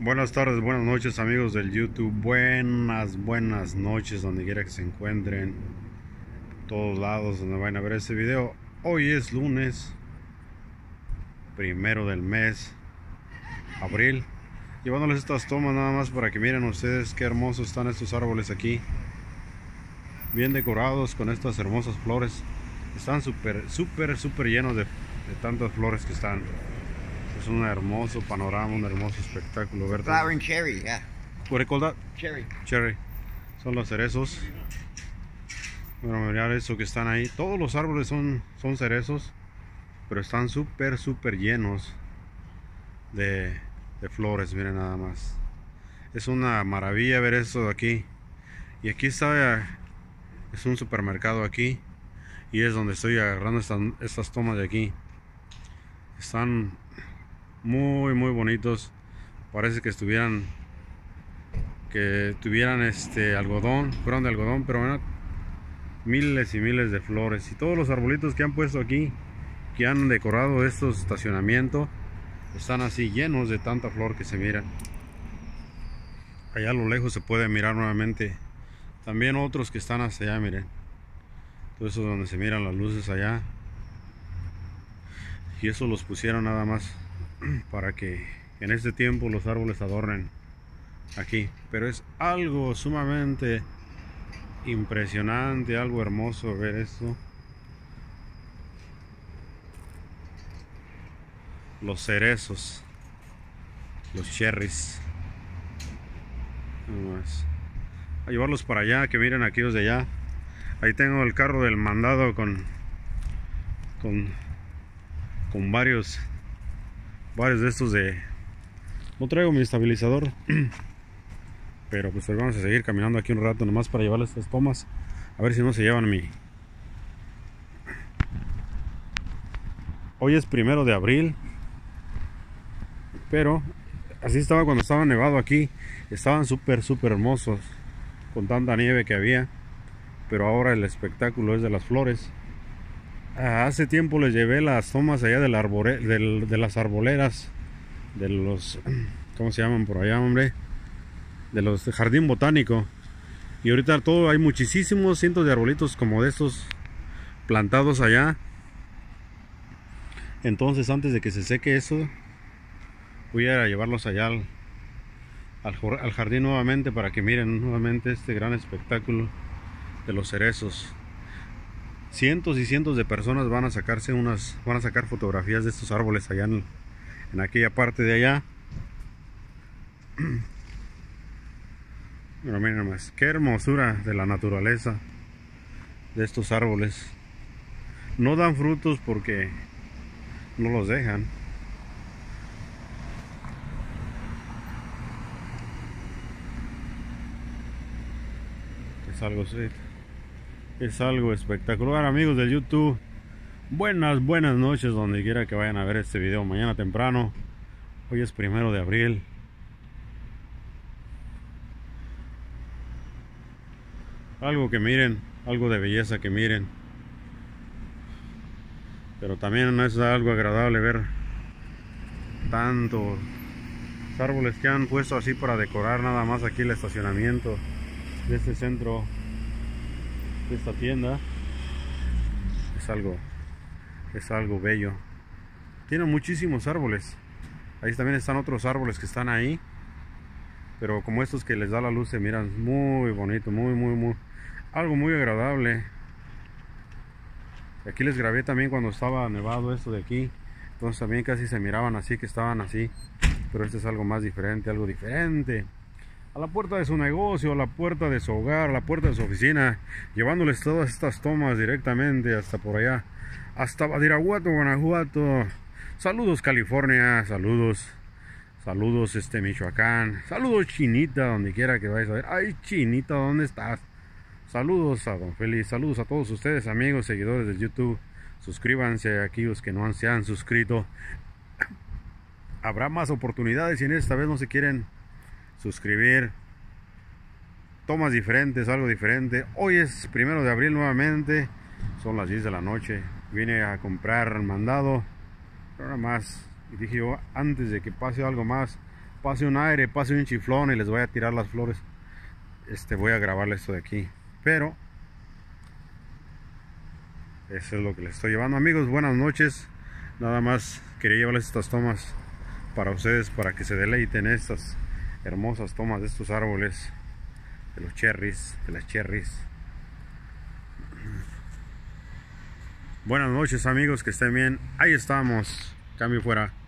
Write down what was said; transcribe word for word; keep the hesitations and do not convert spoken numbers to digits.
Buenas tardes, buenas noches amigos del YouTube, buenas, buenas noches donde quiera que se encuentren, todos lados donde vayan a ver este video. Hoy es lunes, primero del mes, abril, llevándoles estas tomas nada más para que miren ustedes qué hermosos están estos árboles aquí, bien decorados con estas hermosas flores. Están súper, súper, súper llenos de, de tantas flores que están. Es un hermoso panorama, un hermoso espectáculo, ¿verdad? Flowering cherry, yeah. What do you call that? Cherry. Cherry. Son los cerezos. Bueno, mirar eso que están ahí. Todos los árboles son, son cerezos, pero están súper, súper llenos de, de flores. Miren nada más. Es una maravilla ver eso de aquí. Y aquí está, es un supermercado aquí. Y es donde estoy agarrando estas, estas tomas de aquí. Están muy muy bonitos, parece que estuvieran que tuvieran este algodón, fueron de algodón, pero bueno, miles y miles de flores. Y todos los arbolitos que han puesto aquí, que han decorado estos estacionamientos, están así llenos de tanta flor que se miran. Allá a lo lejos se puede mirar nuevamente también otros que están hacia allá, miren, todo eso donde se miran las luces allá. Y eso los pusieron nada más para que en este tiempo los árboles adornen aquí, pero es algo sumamente impresionante, algo hermoso ver esto. Los cerezos, los cherries, vamos a llevarlos para allá, que miren aquellos de allá. Ahí tengo el carro del mandado con con con varios varios de estos de... No traigo mi estabilizador, pero pues vamos a seguir caminando aquí un rato nomás para llevarles estas tomas, a ver si no se llevan mi... Hoy es primero de abril, pero así estaba cuando estaba nevado aquí. Estaban súper súper hermosos con tanta nieve que había, pero ahora el espectáculo es de las flores. Hace tiempo les llevé las tomas allá del arbore, del, de las arboleras, de los, ¿cómo se llaman por allá, hombre? De los de jardín botánico. Y ahorita todo, hay muchísimos cientos de arbolitos como de estos plantados allá. Entonces antes de que se seque eso, voy a llevarlos allá al, al, al jardín nuevamente para que miren nuevamente este gran espectáculo de los cerezos. Cientos y cientos de personas van a sacarse unas, van a sacar fotografías de estos árboles allá en, en aquella parte de allá. Pero miren más, qué hermosura de la naturaleza de estos árboles. No dan frutos porque no los dejan. Es algo así. Es algo espectacular, amigos del YouTube. Buenas, buenas noches donde quiera que vayan a ver este video mañana temprano. Hoy es primero de abril. Algo que miren, algo de belleza que miren. Pero también no es algo agradable ver tantos árboles que han puesto así para decorar nada más aquí el estacionamiento de este centro, de esta tienda. Es algo es algo bello. Tiene muchísimos árboles. Ahí también están otros árboles que están ahí, pero como estos que les da la luz se miran muy bonito, muy muy muy algo muy agradable. Aquí les grabé también cuando estaba nevado esto de aquí, entonces también casi se miraban así, que estaban así, pero este es algo más diferente, algo diferente. A la puerta de su negocio, a la puerta de su hogar, a la puerta de su oficina, llevándoles todas estas tomas directamente hasta por allá, hasta Badiraguato, Guanajuato. Saludos California, saludos, saludos este Michoacán, saludos Chinita, donde quiera que vayas a ver. Ay Chinita, ¿dónde estás? Saludos a Don Félix, saludos a todos ustedes amigos, seguidores de YouTube. Suscríbanse a aquellos que no se han suscrito. Habrá más oportunidades y en esta vez no se quieren suscribir. Tomas diferentes, algo diferente. Hoy es primero de abril nuevamente. Son las diez de la noche. Vine a comprar mandado, pero nada más. Y dije yo, antes de que pase algo más, pase un aire, pase un chiflón y les voy a tirar las flores, este voy a grabarles esto de aquí. Pero eso es lo que les estoy llevando, amigos. Buenas noches. Nada más quería llevarles estas tomas para ustedes, para que se deleiten estas hermosas tomas de estos árboles, de los cherries, de las cherries. Buenas noches, amigos, que estén bien. Ahí estamos. Cambio fuera.